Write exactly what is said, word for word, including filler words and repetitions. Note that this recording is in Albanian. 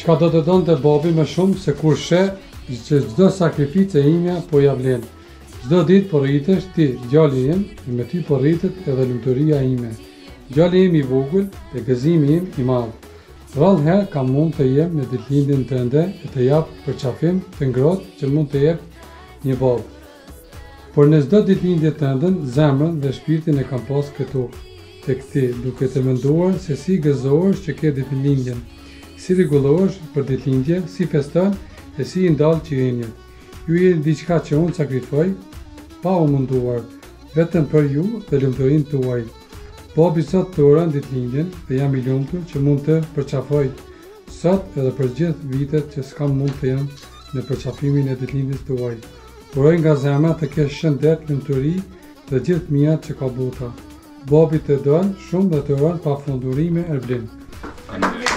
Çka do të donte babi më shumë se kur sheh që çdo sakrificë e imja po ja vlen. Çdo ditë po rritesh ti, djali im, me ty po rritet edhe lumturia ime. Djali im i vogël dhe gëzimi im i madh. Rrallë herë kam mund të jem në ditëlindjen tënde e të jap përqafim të ngrohtë që mund të jep një babë. Por në çdo ditëlindje tënde, zemrën dhe shpirtin e kam pas këtu tek ti, duke të menduar se si gëzohesh që ke ditëlindjen, si rregullohesh për ditëlindje, si feston e si i ndall qirinjet. Ju jeni diçka që unë sakrifoj, pa u munduar, vetëm për ju dhe lumturinë tuaj. Babi sot të uron ditëlindjen dhe jam i lumtur që mund të përqafoj sot edhe për gjithë vitet që s'kam mund të jam në përqafimin e ditëlindjes tuaj. Uroj nga zemra të kesh shëndet, lumturi dhe gjithë mijat që ka bota. Babi të don shumë dhe të uron pafundurime Erblin.